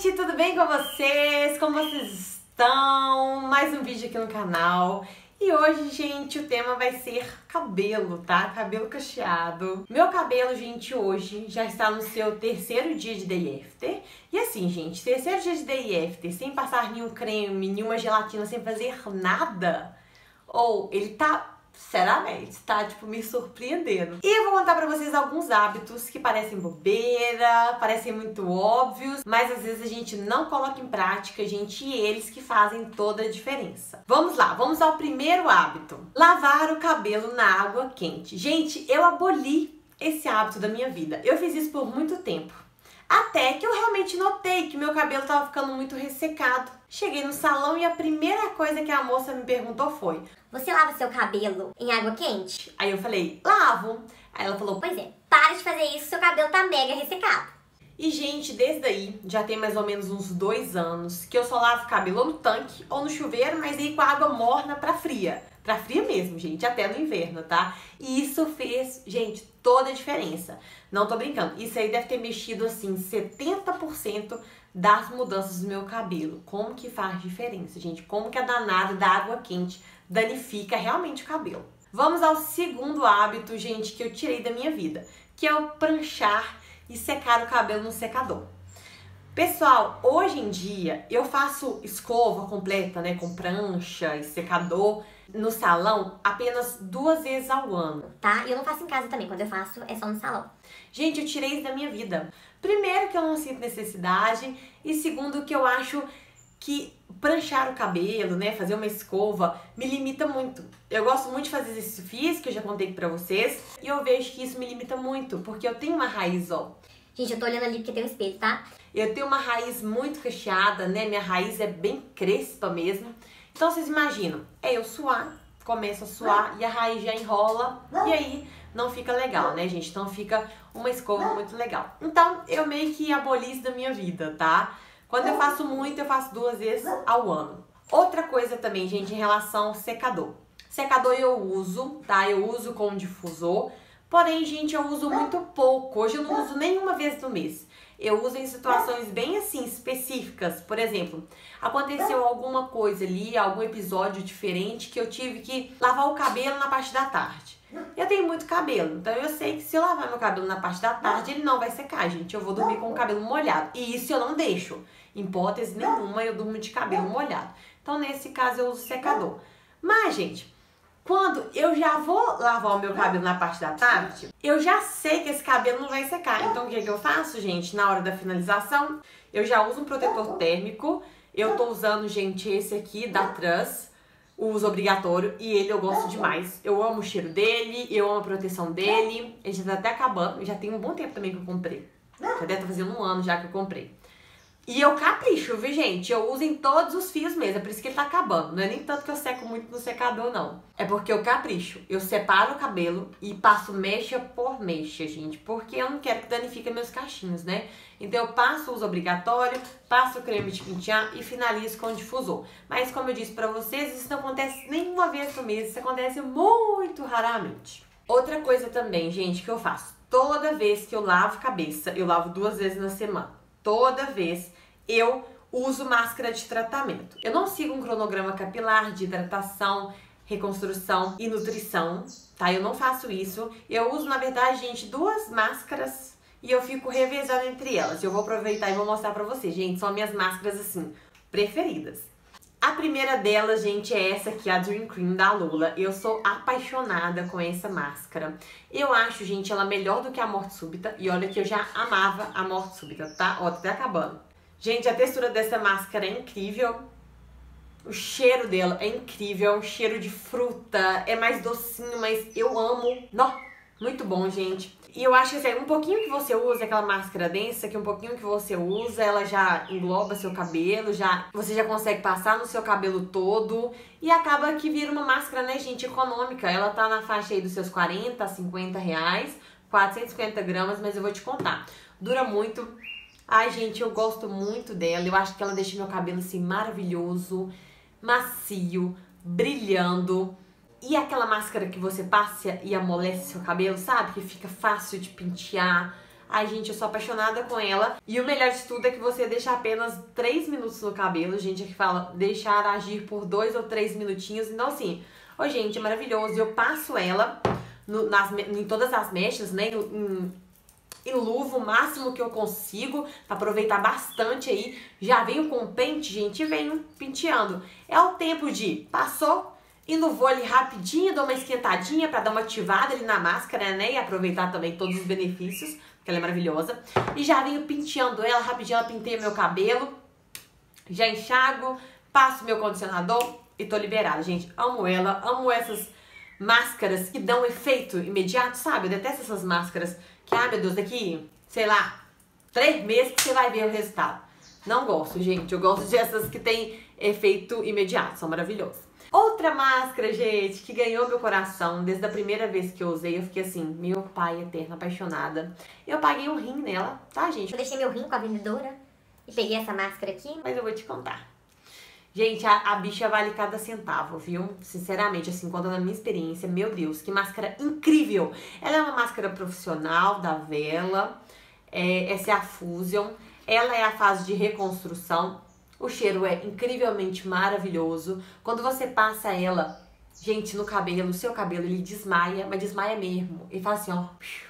gente, tudo bem com vocês? Como vocês estão? Mais um vídeo aqui no canal. E hoje, gente, o tema vai ser cabelo, tá? Cabelo cacheado. Meu cabelo, gente, hoje já está no seu terceiro dia de day after. E assim, gente, terceiro dia de day after, sem passar nenhum creme, nenhuma gelatina, sem fazer nada. Ou ele tá... Sinceramente, tá, tipo, me surpreendendo. E eu vou contar pra vocês alguns hábitos que parecem bobeira, parecem muito óbvios, mas às vezes a gente não coloca em prática, gente, e eles que fazem toda a diferença. Vamos lá, vamos ao primeiro hábito. Lavar o cabelo na água quente. Gente, eu aboli esse hábito da minha vida. Eu fiz isso por muito tempo. Até que eu realmente notei que meu cabelo tava ficando muito ressecado. Cheguei no salão e a primeira coisa que a moça me perguntou foi: você lava seu cabelo em água quente? Aí eu falei: lavo. Aí ela falou: pois é, para de fazer isso, seu cabelo tá mega ressecado. E, gente, desde aí, já tem mais ou menos uns 2 anos que eu só lavo o cabelo ou no tanque ou no chuveiro, mas aí com a água morna pra fria. Pra fria mesmo, gente, até no inverno, tá? E isso fez, gente, toda a diferença. Não tô brincando, isso aí deve ter mexido, assim, 70% das mudanças do meu cabelo. Como que faz diferença, gente? Como que a danada da água quente danifica realmente o cabelo. Vamos ao segundo hábito, gente, que eu tirei da minha vida, que é o pranchar e secar o cabelo no secador. Pessoal, hoje em dia eu faço escova completa, né, com prancha e secador no salão apenas 2 vezes ao ano. Tá? E eu não faço em casa também, quando eu faço é só no salão. Gente, eu tirei isso da minha vida. Primeiro que eu não sinto necessidade e segundo que eu acho que pranchar o cabelo, né, fazer uma escova, me limita muito. Eu gosto muito de fazer exercício físico, eu já contei aqui pra vocês, e eu vejo que isso me limita muito, porque eu tenho uma raiz, ó. Gente, eu tô olhando ali porque tem um espelho, tá? Eu tenho uma raiz muito cacheada, né, minha raiz é bem crespa mesmo. Então vocês imaginam, eu suar, começo a suar e a raiz já enrola, e aí não fica legal, né, gente? Então fica uma escova muito legal. Então eu meio que aboli isso da minha vida, tá? Quando eu faço muito, eu faço 2 vezes ao ano. Outra coisa também, gente, em relação ao secador. Secador eu uso, tá? Eu uso com difusor. Porém, gente, eu uso muito pouco. Hoje eu não uso nenhuma vez no mês. Eu uso em situações bem assim, específicas. Por exemplo, aconteceu alguma coisa ali, algum episódio diferente que eu tive que lavar o cabelo na parte da tarde. Eu tenho muito cabelo, então eu sei que se eu lavar meu cabelo na parte da tarde, ele não vai secar, gente. Eu vou dormir com o cabelo molhado. E isso eu não deixo. Em hipótese nenhuma, eu durmo de cabelo molhado. Então, nesse caso, eu uso secador. Mas, gente, quando eu já vou lavar o meu cabelo na parte da tarde, eu já sei que esse cabelo não vai secar. Então, o que eu faço, gente? Na hora da finalização, eu já uso um protetor térmico. Eu tô usando, gente, esse aqui da Trans, o uso obrigatório, e ele eu gosto demais. Eu amo o cheiro dele, eu amo a proteção dele. Ele já tá até acabando, já tem um bom tempo também que eu comprei. Já deve estar fazendo 1 ano já que eu comprei. E eu capricho, viu, gente? Eu uso em todos os fios mesmo, é por isso que ele tá acabando. Não é nem tanto que eu seco muito no secador, não. É porque eu capricho. Eu separo o cabelo e passo mecha por mecha, gente. Porque eu não quero que danifique meus cachinhos, né? Então eu passo o uso obrigatório, passo o creme de pentear e finalizo com o difusor. Mas como eu disse pra vocês, isso não acontece nenhuma vez por mês. Isso acontece muito raramente. Outra coisa também, gente, que eu faço. Toda vez que eu lavo cabeça, eu lavo 2 vezes na semana. Toda vez eu uso máscara de tratamento. Eu não sigo um cronograma capilar de hidratação, reconstrução e nutrição, tá? Eu não faço isso. Eu uso, na verdade, gente, 2 máscaras e eu fico revezando entre elas. Eu vou aproveitar e vou mostrar pra vocês, gente. São minhas máscaras, assim, preferidas. A primeira delas, gente, é essa aqui, a Dream Cream da Lula. Eu sou apaixonada com essa máscara. Eu acho, gente, ela melhor do que a Morte Súbita. E olha que eu já amava a Morte Súbita, tá? Ó, tá até acabando. Gente, a textura dessa máscara é incrível. O cheiro dela é incrível. É um cheiro de fruta. É mais docinho, mas eu amo. Nó, muito bom, gente. E eu acho que assim, um pouquinho que você usa, aquela máscara densa, que um pouquinho que você usa, ela já engloba seu cabelo, você já consegue passar no seu cabelo todo e acaba que vira uma máscara, né, gente, econômica. Ela tá na faixa aí dos seus 40 a 50 reais, 450 gramas, mas eu vou te contar. Dura muito. Ai, gente, eu gosto muito dela. Eu acho que ela deixa meu cabelo assim maravilhoso, macio, brilhando. E aquela máscara que você passa e amolece seu cabelo, sabe? Que fica fácil de pentear. Ai, gente, eu sou apaixonada com ela. E o melhor de tudo é que você deixa apenas 3 minutos no cabelo. Gente, aqui fala deixar agir por 2 ou 3 minutinhos. Então, assim, ô, gente, é maravilhoso. Eu passo ela em todas as mechas, né? Enluvo o máximo que eu consigo pra aproveitar bastante aí. Já venho com o pente, gente, e venho penteando. É o tempo de passou, enluvou ali rapidinho, dou uma esquentadinha pra dar uma ativada ali na máscara, né? E aproveitar também todos os benefícios, porque ela é maravilhosa. E já venho penteando ela rapidinho, ela penteia meu cabelo. Já enxago, passo meu condicionador e tô liberada. Gente, amo ela, amo essas máscaras que dão efeito imediato, sabe? Eu detesto essas máscaras que, meu Deus, daqui, sei lá, 3 meses que você vai ver o resultado. Não gosto, gente. Eu gosto dessas que tem efeito imediato, são maravilhosas. Outra máscara, gente, que ganhou meu coração desde a primeira vez que eu usei. Eu fiquei assim, meu pai eterno, apaixonada. Eu paguei um rim nela, tá, gente? Eu deixei meu rim com a vendedora e peguei essa máscara aqui. Mas eu vou te contar. Gente, a bicha vale cada centavo, viu? Sinceramente, assim, contando a minha experiência, meu Deus, que máscara incrível! Ela é uma máscara profissional da Wella, essa é a Fusion, ela é a fase de reconstrução, o cheiro é incrivelmente maravilhoso. Quando você passa ela, gente, no cabelo, o seu cabelo, ele desmaia, mas desmaia mesmo. Ele faz assim, ó,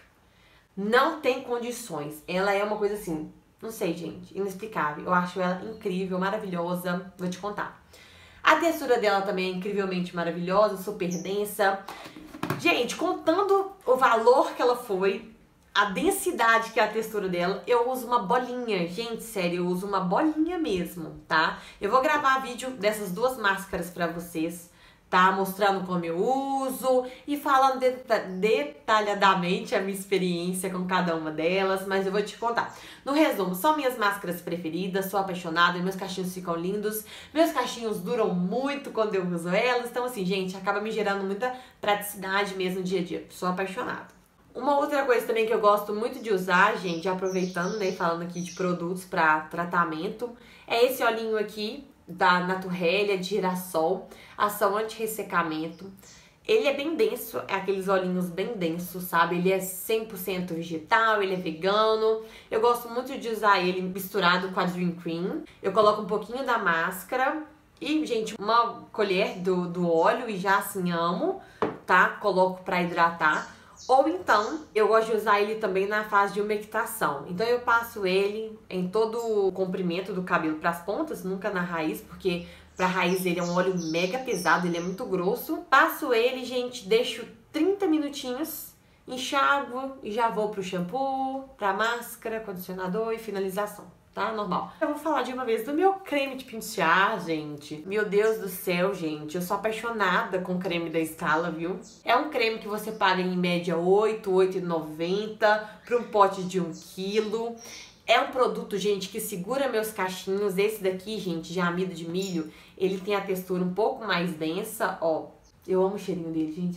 não tem condições. Ela é uma coisa assim... Não sei, gente, inexplicável. Eu acho ela incrível, maravilhosa. Vou te contar. A textura dela também é incrivelmente maravilhosa, super densa. Gente, contando o valor que ela foi, a densidade que é a textura dela, eu uso uma bolinha. Gente, sério, eu uso uma bolinha mesmo, tá? Eu vou gravar vídeo dessas 2 máscaras pra vocês, tá? Mostrando como eu uso e falando detalhadamente a minha experiência com cada uma delas, mas eu vou te contar. No resumo, são minhas máscaras preferidas, sou apaixonada, meus cachinhos ficam lindos, meus cachinhos duram muito quando eu uso elas, então assim, gente, acaba me gerando muita praticidade mesmo no dia a dia, sou apaixonada. Uma outra coisa também que eu gosto muito de usar, gente, aproveitando, né, falando aqui de produtos para tratamento, é esse olhinho aqui, da Naturrélia de girassol, ação anti-ressecamento. Ele é bem denso, é aqueles olhinhos bem densos, sabe? Ele é 100% vegetal, ele é vegano. Eu gosto muito de usar ele misturado com a Dream Cream. Eu coloco um pouquinho da máscara e, gente, uma colher do óleo e já assim amo, tá? Coloco pra hidratar. Ou então, eu gosto de usar ele também na fase de umectação. Então eu passo ele em todo o comprimento do cabelo para as pontas, nunca na raiz, porque pra raiz ele é um óleo mega pesado, ele é muito grosso. Passo ele, gente, deixo 30 minutinhos, enxago e já vou pro shampoo, pra máscara, condicionador e finalização. Tá? Normal. Eu vou falar de uma vez do meu creme de pentear, gente. Meu Deus do céu, gente. Eu sou apaixonada com o creme da Scala, viu? É um creme que você paga em média R$8,90 para um pote de 1 kg. É um produto, gente, que segura meus cachinhos. Esse daqui, gente, de amido de milho, ele tem a textura um pouco mais densa, ó. Eu amo o cheirinho dele, gente.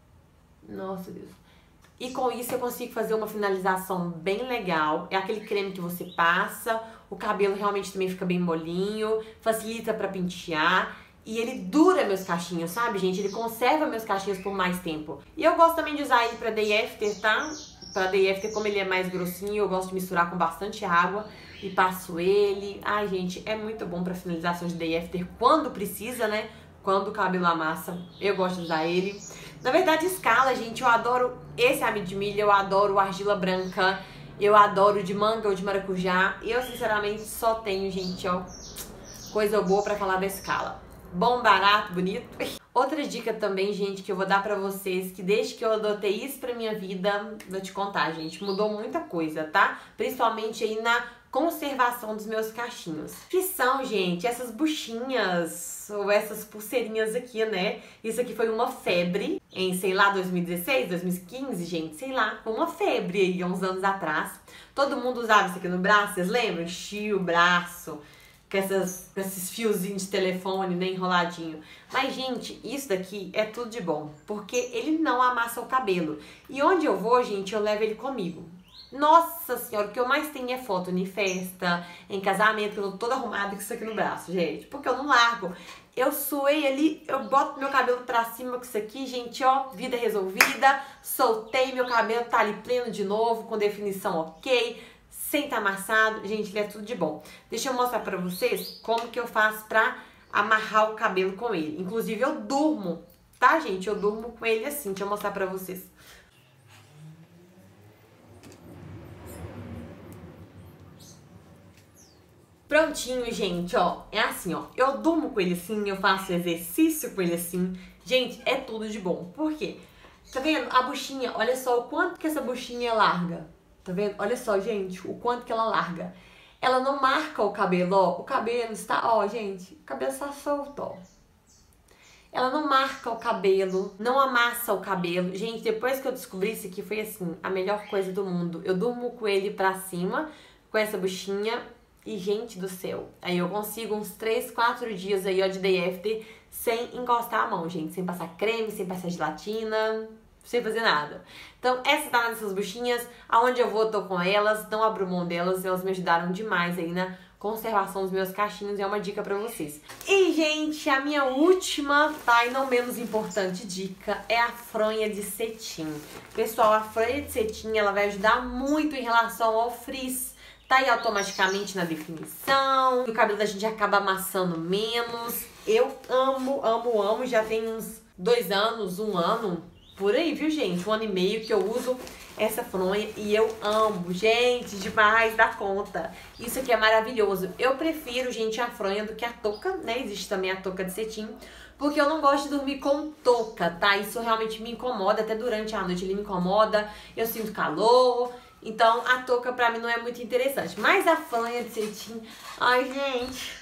Nossa, Deus. E com isso eu consigo fazer uma finalização bem legal. É aquele creme que você passa, o cabelo realmente também fica bem molinho, facilita pra pentear. E ele dura meus cachinhos, sabe, gente? Ele conserva meus cachinhos por mais tempo. E eu gosto também de usar ele pra day after, tá? Pra day after, como ele é mais grossinho, eu gosto de misturar com bastante água e passo ele. Ai, gente, é muito bom pra finalização de day after quando precisa, né? Quando o cabelo amassa, eu gosto de usar ele. Na verdade, Scala, gente, eu adoro esse amido de milho, eu adoro o argila branca, eu adoro o de manga ou de maracujá. E eu, sinceramente, só tenho, gente, ó, coisa boa pra falar da Scala. Bom, barato, bonito. Outra dica também, gente, que eu vou dar pra vocês, que desde que eu adotei isso pra minha vida, vou te contar, gente, mudou muita coisa, tá? Principalmente aí na conservação dos meus cachinhos. Que são, gente, essas buchinhas, ou essas pulseirinhas aqui, né? Isso aqui foi uma febre em, sei lá, 2016, 2015, gente, sei lá, foi uma febre aí, há uns anos atrás. Todo mundo usava isso aqui no braço, vocês lembram? Enchia o braço com esses fiozinhos de telefone, né, enroladinho. Mas, gente, isso daqui é tudo de bom, porque ele não amassa o cabelo. E onde eu vou, gente, eu levo ele comigo. Nossa senhora, o que eu mais tenho é foto em festa, em casamento, que eu tô toda arrumada com isso aqui no braço, gente. Porque eu não largo. Eu suei ali, eu boto meu cabelo pra cima com isso aqui, gente, ó, vida resolvida. Soltei, meu cabelo tá ali pleno de novo, com definição ok, sem tá amassado. Gente, ele é tudo de bom. Deixa eu mostrar pra vocês como que eu faço pra amarrar o cabelo com ele. Inclusive, eu durmo, tá, gente? Eu durmo com ele assim, deixa eu mostrar pra vocês. Prontinho, gente, ó, é assim, ó, eu durmo com ele assim, eu faço exercício com ele assim, gente, é tudo de bom. Por quê? Tá vendo? A buchinha, olha só o quanto que essa buchinha é larga, tá vendo? Olha só, gente, o quanto que ela larga. Ela não marca o cabelo, ó, o cabelo está, ó, gente, o cabelo está solto, ó. Ela não marca o cabelo, não amassa o cabelo. Gente, depois que eu descobri isso aqui, foi assim, a melhor coisa do mundo. Eu durmo com ele pra cima, com essa buchinha. E, gente do céu, aí eu consigo uns 3, 4 dias aí, ó, de day after sem encostar a mão, gente. Sem passar creme, sem passar gelatina, sem fazer nada. Então, essas danadas, essas buchinhas, aonde eu vou, eu tô com elas, não abro mão delas. Elas me ajudaram demais aí na conservação dos meus cachinhos. E é uma dica pra vocês. E, gente, a minha última, tá, e não menos importante dica é a fronha de cetim. Pessoal, a fronha de cetim, ela vai ajudar muito em relação ao frizz. Tá aí automaticamente na definição, o cabelo da gente acaba amassando menos. Eu amo, amo, amo, já tem uns 2 anos, 1 ano, por aí, viu, gente? 1 ano e meio que eu uso essa fronha e eu amo, gente, demais da conta. Isso aqui é maravilhoso. Eu prefiro, gente, a fronha do que a touca, né? Existe também a touca de cetim, porque eu não gosto de dormir com touca, tá? Isso realmente me incomoda, até durante a noite ele me incomoda, eu sinto calor. Então, a touca pra mim não é muito interessante. Mas a fronha de cetim, ai, gente,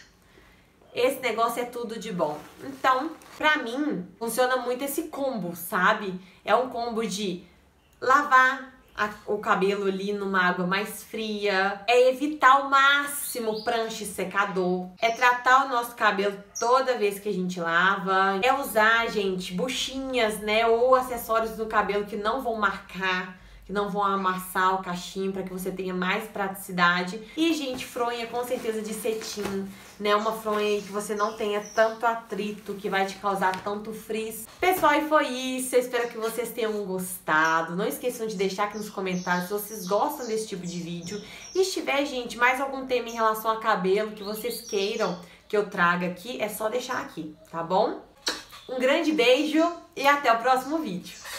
esse negócio é tudo de bom. Então, pra mim, funciona muito esse combo, sabe? É um combo de lavar o cabelo ali numa água mais fria, é evitar ao máximo prancha e secador, é tratar o nosso cabelo toda vez que a gente lava, é usar, gente, buchinhas, né, ou acessórios no cabelo que não vão marcar, que não vão amassar o cachinho, para que você tenha mais praticidade. E, gente, fronha com certeza de cetim, né? Uma fronha que você não tenha tanto atrito, que vai te causar tanto frizz. Pessoal, e foi isso. Eu espero que vocês tenham gostado. Não esqueçam de deixar aqui nos comentários se vocês gostam desse tipo de vídeo. E se tiver, gente, mais algum tema em relação a cabelo que vocês queiram que eu traga aqui, é só deixar aqui, tá bom? Um grande beijo e até o próximo vídeo.